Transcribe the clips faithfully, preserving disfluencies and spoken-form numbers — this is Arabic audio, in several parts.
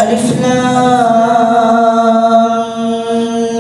ألف لام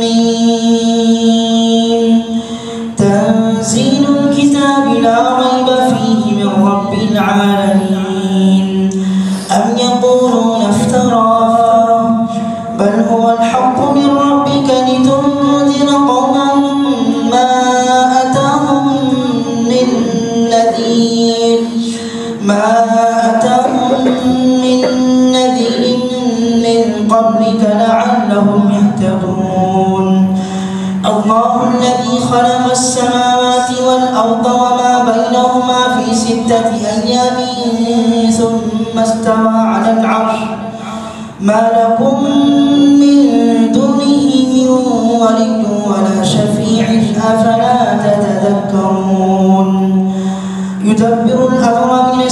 ميم تنزيل الكتاب لا ريب فيه من رب العالمين أم يقولون افتراه بل هو الحق من ربك لتنذر قوما ما أتاهم من نذير ما أتاهم من نذير من قبلك لعلهم يهتدون الله الذي خلق السماوات والأرض وما بينهما في ستة أيام ثم استوى على العرش ما لكم من دونه من ولي ولا شفيع أفلا تتذكرون يدبر الأمر من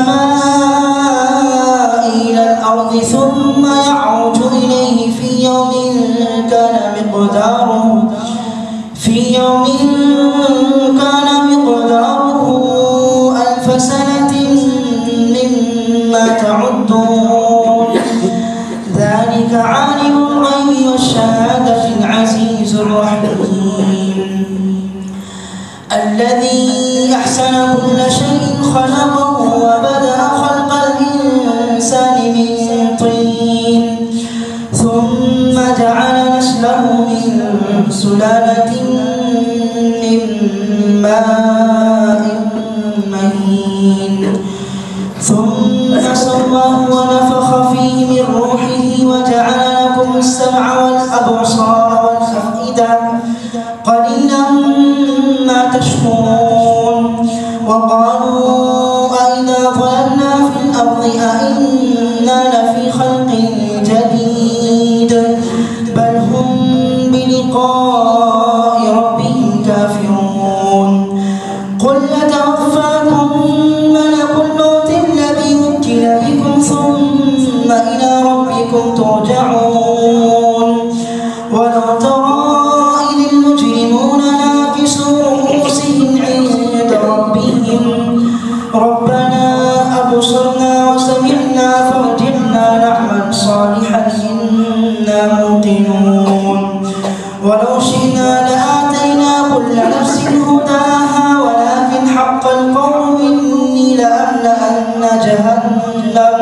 السماء إلى الأرض ثم يعرج إليه في يوم كان مقداره في يوم كان مقداره ألف سنة مما تعدون ذلك عالم الغيب والشهادة العزيز الرحيم الذي أحسن كل شيء خلقه وبدأ خلق الإنسان من طين ثم جعل نسله من سلالة من ماء مهين ثم سواه ونفخ فيه من روحه وجعل لكم السمع والأبصار والأفئدة قليلا ما تشكرون وقالوا أئذا ضللنا في الأرض أئنا لفي خلق جديد بل هم بلقاء ربهم كافرون قل يتوفاكم ملك الموت الذي وكل بكم ثم إلى ربكم ترجعون ولو ترى إذ المجرمون ناكسوا رؤوسهم عند ربهم ربنا أبصرنا وسمعنا فارجعنا نعمل صالحا إنا موقنون ولو شئنا لآتينا كل نفس هداها ولكن حق القول مني لأملأن جهنم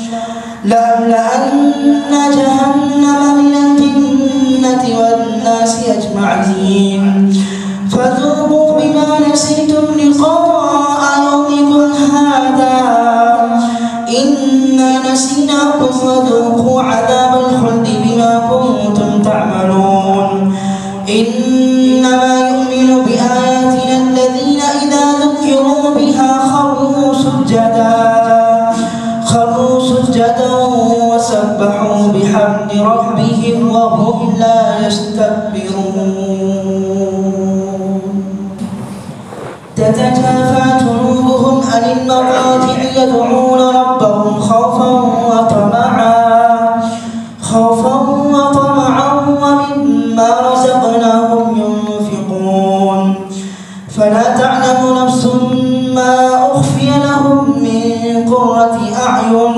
لأملأن جهنم من الجنة والناس أجمعين فذوقوا بما نسيتم لقاء يومكم هذا إنا نسيناكم وذوقوا عذاب الخلد بما كنتم تعملون إنما يؤمن بآياتنا الذين إذا ذكروا بها خروا سجدا خروا سجدا وسبحوا بحمد ربهم وهم لا يستكبرون تتجافى جنوبهم عن المضاجع يدعون ربهم خوفا وطمعا خوفا وطمعا ومما رزقناهم ينفقون فلا تعلم نفس ما أخفي لهم من قرة أعين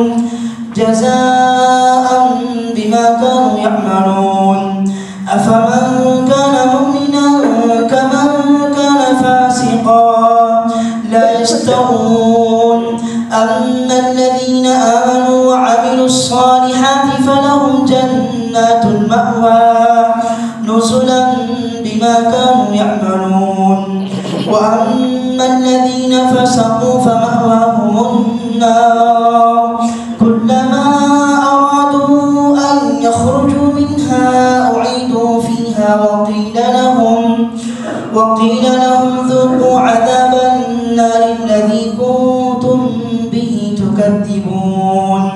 جزاء بما كانوا يعملون أفمن كان مؤمنا كمن كان فاسقا لا يستوون أما الذين آمنوا وعملوا الصالحات فلهم جنات المأوى نزلا بما كانوا يعملون وأما الذين فسقوا فمأواهم النار كلما أرادوا أن يخرجوا منها أعيدوا فيها وقيل لهم وقيل لهم ذوقوا عذاب النار الذي كنتم به تكذبون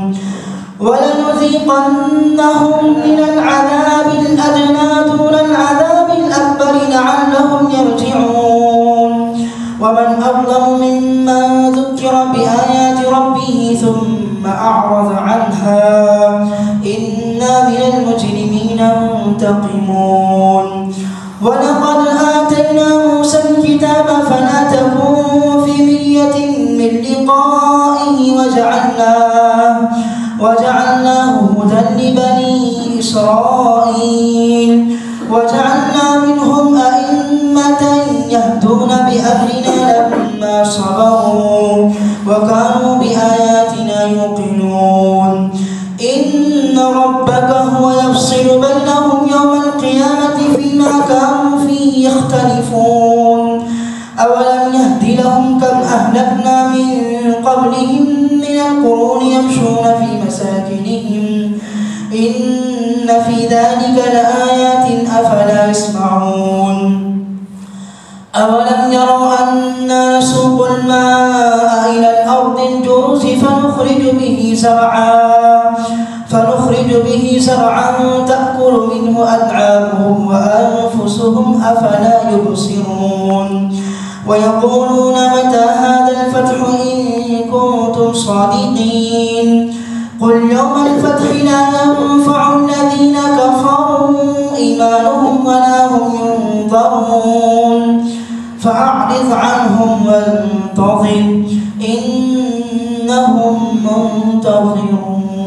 ولنذيقنهم من العذاب الأدنى دون العذاب الأكبر لعلهم يرجعون ومن أظلم ممن ذكر بآيات ربه ثم أعرض عنها إنا من المجرمين منتقمون ولقد آتينا موسى الكتاب فلا تكن في مرية من لقائه وجعلناه وجعلناه هدى بني إسرائيل وجعلنا منهم أئمة يهدون بأمرنا لما صبروا وكانوا بآياتنا يوقنون إن ربك هو يفصل بينهم يوم القيامة فيما كانوا فيه يختلفون أولم يهد لهم كم أهلكنا من قبلهم من القرون يمشون في مساكنهم إن في ذلك لآيات أفلا يسمعون أولم يروا أنا نسوق الماء إلى الأرض الجرز فنخرج به زرعا فنخرج به زرعا تأكل منه أنعامهم وأنفسهم أفلا يبصرون ويقولون متى هذا الفتح إن كنتم صادقين قل يوم الفتح لا ينفع الذين كفروا إيمانهم ولا هم ينظرون فأعرض عنهم وانتظر إنهم منتظرون.